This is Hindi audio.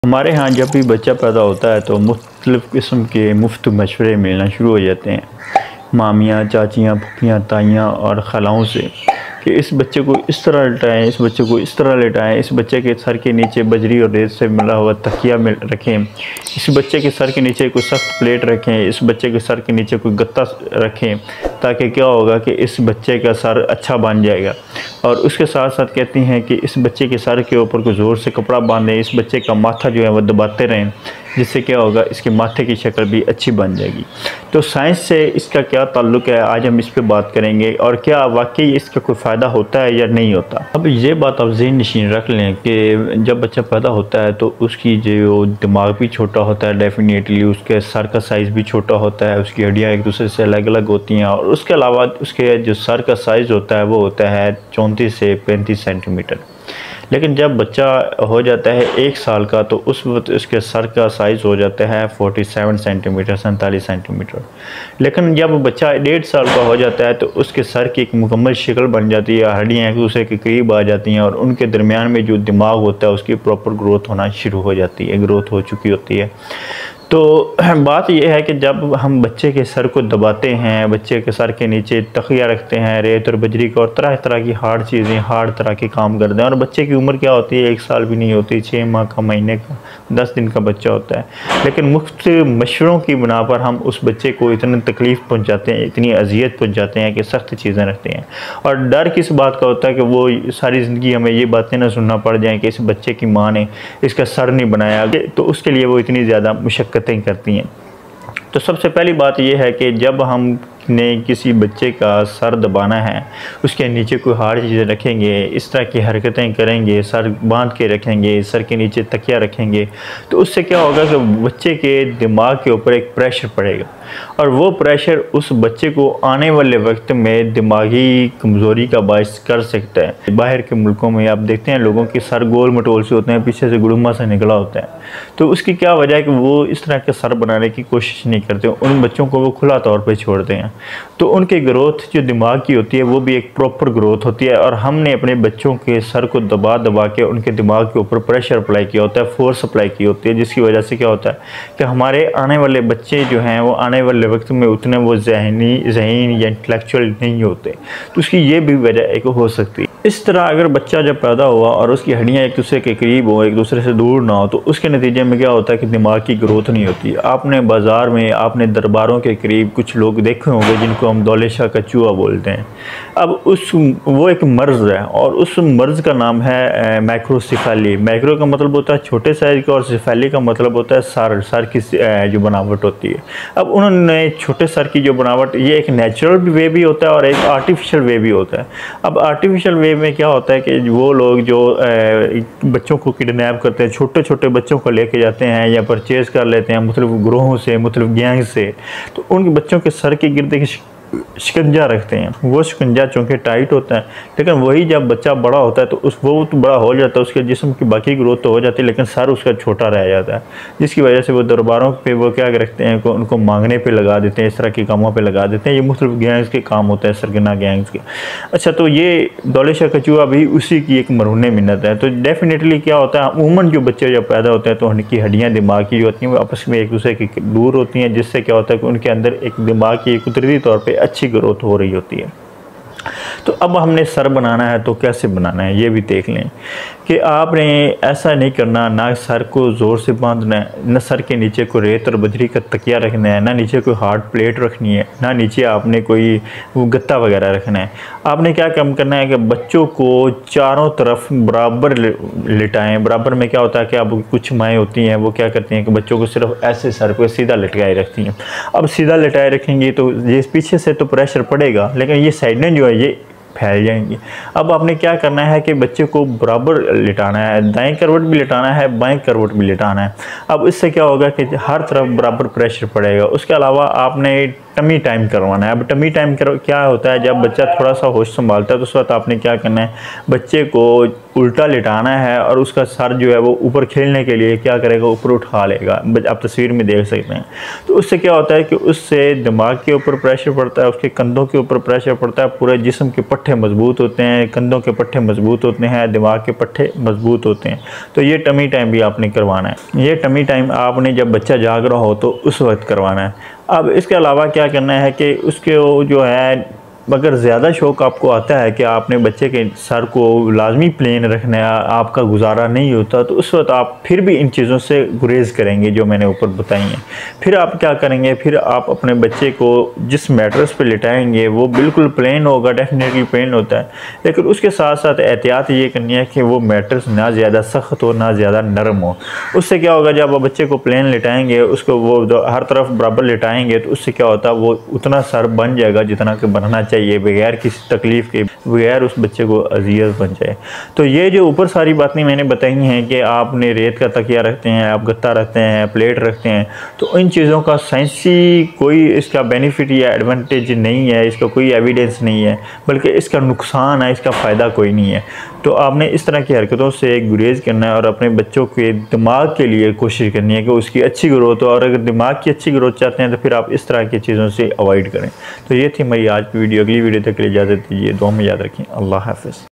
हमारे यहाँ जब भी बच्चा पैदा होता है तो मुख्तलिफ़ किस्म के मुफ्त मशवरे मिलना शुरू हो जाते हैं मामियाँ, चाचियाँ, फूफियाँ, ताइयाँ और खालाओं से कि इस बच्चे को इस तरह लिटाएं, इस बच्चे को इस तरह लिटाएं, इस बच्चे के सर के नीचे बजरी और रेत से मिला हुआ तकिया में रखें, इस बच्चे के सर के नीचे कोई सख्त प्लेट रखें, इस बच्चे के सर के नीचे कोई गत्ता रखें, ताकि क्या होगा कि इस बच्चे का सर अच्छा बन जाएगा। और उसके साथ साथ कहती हैं कि इस बच्चे के सर के ऊपर को ज़ोर से कपड़ा बांधें, इस बच्चे का माथा जो है वो दबाते रहें, जिससे क्या होगा इसके माथे की शक्ल भी अच्छी बन जाएगी। तो साइंस से इसका क्या ताल्लुक़ है, आज हम इस पे बात करेंगे और क्या वाकई इसका कोई फ़ायदा होता है या नहीं होता। अब ये बात आप ज़हन नशीन रख लें कि जब बच्चा पैदा होता है तो उसकी जो दिमाग भी छोटा होता है, डेफिनेटली उसके सर का साइज़ भी छोटा होता है, उसकी हड्डियाँ एक दूसरे से अलग अलग होती हैं और उसके अलावा उसके जो सर का साइज़ होता है वो होता है 34 से 35 सेंटीमीटर। लेकिन जब बच्चा हो जाता है 1 साल का तो उस वक्त इसके सर का साइज़ हो जाता है 47 सेंटीमीटर, 47 सेंटीमीटर। लेकिन जब बच्चा 1.5 साल का हो जाता है तो उसके सर की एक मुकम्मल शक्ल बन जाती है, हड्डियाँ एक दूसरे के करीब आ जाती हैं और उनके दरमियान में जो दिमाग होता है उसकी प्रॉपर ग्रोथ होना शुरू हो जाती है, ग्रोथ हो चुकी होती है। तो बात यह है कि जब हम बच्चे के सर को दबाते हैं, बच्चे के सर के नीचे तकिया रखते हैं, रेत और बजरी का और तरह तरह की हार्ड चीज़ें, हार्ड तरह के काम करते हैं और बच्चे की उम्र क्या होती है, 1 साल भी नहीं होती, 6 माह का, महीने का, 10 दिन का बच्चा होता है। लेकिन मुफ्त मशवरों की बिना पर हम उस बच्चे को इतनी तकलीफ़ पहुँचाते हैं, इतनी अजियत पहुँचाते हैं कि सख्त चीज़ें रखते हैं। और डर किस बात का होता है कि वो सारी ज़िंदगी हमें ये बातें ना सुनना पड़ जाएँ कि इस बच्चे की माँ ने इसका सर नहीं बनाया, तो उसके लिए वो इतनी ज़्यादा मुशक्क़तें करती हैं। तो सबसे पहली बात यह है कि जब हम ने किसी बच्चे का सर दबाना है, उसके नीचे कोई हार्ड चीज़ें रखेंगे, इस तरह की हरकतें करेंगे, सर बांध के रखेंगे, सर के नीचे तकिया रखेंगे, तो उससे क्या होगा कि बच्चे के दिमाग के ऊपर एक प्रेशर पड़ेगा और वो प्रेशर उस बच्चे को आने वाले वक्त में दिमागी कमज़ोरी का बायस कर सकता है। बाहर के मुल्कों में आप देखते हैं लोगों के सर गोल मटोल से होते हैं, पीछे से गुड़ुमा से निकला होता है। तो उसकी क्या वजह है कि वो इस तरह के सर बनाने की कोशिश नहीं करते, उन बच्चों को वो खुला तौर पर छोड़ते हैं। तो उनकी ग्रोथ जो दिमाग की होती है वो भी एक प्रॉपर ग्रोथ होती है और हमने अपने बच्चों के सर को दबा दबा के उनके दिमाग के ऊपर प्रेशर अप्लाई किया होता है, फोर्स अप्लाई की होती है, जिसकी वजह से क्या होता है कि हमारे आने वाले बच्चे जो हैं वो आने वाले वक्त में उतने वो ज़हनी या इंटेलेक्चुअल नहीं होते। तो उसकी ये भी वजह एक हो सकती है। इस तरह अगर बच्चा जब पैदा हुआ और उसकी हड्डियाँ एक दूसरे के करीब हो, एक दूसरे से दूर ना हो, तो उसके नतीजे में क्या होता है कि दिमाग की ग्रोथ नहीं होती। आपने बाज़ार में, आपने दरबारों के करीब कुछ लोग देखे होंगे जिनको हम दौले शाह का चूहा बोलते हैं। अब वो एक मर्ज़ है और उस मर्ज़ का नाम है माइक्रोसिफेली। माइक्रो का मतलब होता है छोटे साइज़ का और सिफेली का मतलब होता है सर की जो बनावट होती है। अब उन्होंने छोटे सर की जो बनावट, ये एक नेचुरल वे भी होता है और एक आर्टिफिशियल वे भी होता है। अब आर्टिफिशियल वे में क्या होता है कि वो लोग जो बच्चों को किडनैप करते हैं, छोटे छोटे बच्चों को लेके जाते हैं या परचेज़ कर लेते हैं मुख्तलिफ ग्रोहों से, मुख्तलिफ गैंग से, तो उन बच्चों के सर के गिर्द शिकंजा रखते हैं। वो शिकंजा चूँकि टाइट होता है, लेकिन वही जब बच्चा बड़ा होता है तो वो तो बड़ा हो जाता है, उसके जिस्म की बाकी ग्रोथ तो हो जाती है, लेकिन सर उसका छोटा रह जाता है, जिसकी वजह से वो दरबारों पे वो क्या रखते हैं, उनको मांगने पे लगा देते हैं, इस तरह के कामों पे लगा देते हैं। ये मुख्तलिफ गैंग्स के काम होते हैं, सरगना गैंग्स के। अच्छा, तो ये दौले शाह का चूहा भी उसी की एक मरहून मिन्नत है। तो डेफिनेटली क्या होता है, अमूमन जो बच्चे जब पैदा होते हैं तो उनकी हड्डियाँ दिमाग की जो होती हैं वो आपस में एक दूसरे के दूर होती हैं, जिससे क्या होता है कि उनके अंदर एक दिमाग की कुदरती तौर पर अच्छी ग्रोथ हो रही होती है। तो अब हमने सर बनाना है तो कैसे बनाना है ये भी देख लें कि आपने ऐसा नहीं करना, ना सर को ज़ोर से बांधना है, ना सर के नीचे कोई रेत और बजरी का तकिया रखना है, ना नीचे कोई हार्ड प्लेट रखनी है, ना नीचे आपने कोई वो गत्ता वगैरह रखना है। आपने क्या काम करना है कि बच्चों को चारों तरफ बराबर लिटाएं। बराबर में क्या होता है कि अब कुछ माएँ होती हैं वो क्या करती हैं कि बच्चों को सिर्फ ऐसे सर पर सीधा लटकाए रखती हैं। अब सीधा लटाए रखेंगी तो ये पीछे से तो प्रेशर पड़ेगा, लेकिन ये साइडें जो है ये फैल जाएंगी। अब आपने क्या करना है कि बच्चे को बराबर लिटाना है, दाएं करवट भी लिटाना है, बाएं करवट भी लिटाना है। अब इससे क्या होगा कि हर तरफ बराबर प्रेशर पड़ेगा। उसके अलावा आपने टमी टाइम करवाना है। अब टमी टाइम क्या होता है, जब बच्चा थोड़ा सा होश संभालता है तो उस वक्त आपने क्या करना है, बच्चे को उल्टा लिटाना है और उसका सर जो है वो ऊपर खेलने के लिए क्या करेगा, ऊपर उठा लेगा। आप तस्वीर में देख सकते हैं। तो उससे क्या होता है कि उससे दिमाग के ऊपर प्रेशर पड़ता है, उसके कंधों के ऊपर प्रेशर पड़ता है, पूरे जिस्म के पट्टे मजबूत होते हैं, कंधों के पट्टे मजबूत होते हैं, दिमाग के पट्टे मजबूत होते हैं। तो ये टमी टाइम भी आपने करवाना है। ये टमी टाइम आपने जब बच्चा जाग रहा हो तो उस वक्त करवाना है। अब इसके अलावा क्या करना है कि उसके जो है, अगर ज़्यादा शौक़ आपको आता है कि आपने बच्चे के सर को लाजमी प्लेन रखना है, आपका गुजारा नहीं होता, तो उस वक्त आप फिर भी इन चीज़ों से गुरेज करेंगे जो मैंने ऊपर बताई हैं। फिर आप क्या करेंगे, फिर आप अपने बच्चे को जिस मैट्रेस पे लिटाएंगे वो बिल्कुल प्लेन होगा, डेफिनेटली प्लेन होता है, लेकिन उसके साथ साथ एहतियात ये करनी है कि वो मैट्रेस ना ज़्यादा सख्त हो ना ज़्यादा नरम हो। उससे क्या होगा, जब आप बच्चे को प्लेन लिटाएंगे, उसको वो हर तरफ बराबर लिटाएंगे, तो उससे क्या होता है, वो उतना सर बन जाएगा जितना कि बनना चाहिए, बगैर किसी तकलीफ़ के, बगैर उस बच्चे को अजियत बन जाए। तो ये जो ऊपर सारी बातें मैंने बताई हैं कि आपने रेत का तकिया रखते हैं, आप गत्ता रखते हैं, प्लेट रखते हैं, तो इन चीज़ों का साइंसी कोई इसका बेनिफिट या एडवांटेज नहीं है, इसका कोई एविडेंस नहीं है, बल्कि इसका नुकसान है, इसका फ़ायदा कोई नहीं है। तो आपने इस तरह की हरकतों से गुरेज करना है और अपने बच्चों के दिमाग के लिए कोशिश करनी है कि उसकी अच्छी ग्रोथ हो, और अगर दिमाग की अच्छी ग्रोथ चाहते हैं तो फिर आप इस तरह की चीज़ों से अवॉइड करें। तो ये थी मेरी आज की वीडियो। अगली वीडियो तक के लिए इजाज़त दीजिए। दुआ में याद रखें। अल्लाह हाफ़िज़।